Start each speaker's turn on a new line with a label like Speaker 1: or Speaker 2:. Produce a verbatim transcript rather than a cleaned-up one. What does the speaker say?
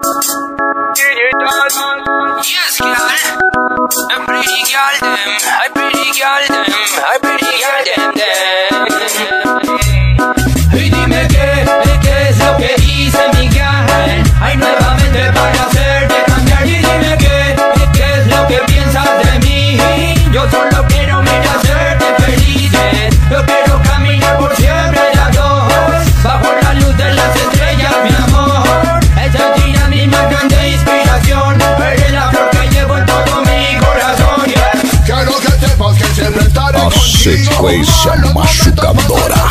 Speaker 1: Yes, girl. I'm pretty girl, them. I pretty girl, them. I pretty girl, them, them. Y dime qué, qué es lo que dice Miguel. Hay nuevamente para hacerte cambiar. Y dime qué, qué es lo que piensas de mí. Yo solo quiero, mira, hacerte feliz. Yo quiero caminar por siempre las dos, bajo la luz de las estrellas, mi amor. Esa es la mi más grande inspiración. Eres la flor que llevo en todo mi corazón, yeah.
Speaker 2: Quiero que sepas que siempre estaré
Speaker 3: A
Speaker 2: contigo.
Speaker 3: sequência machucadora.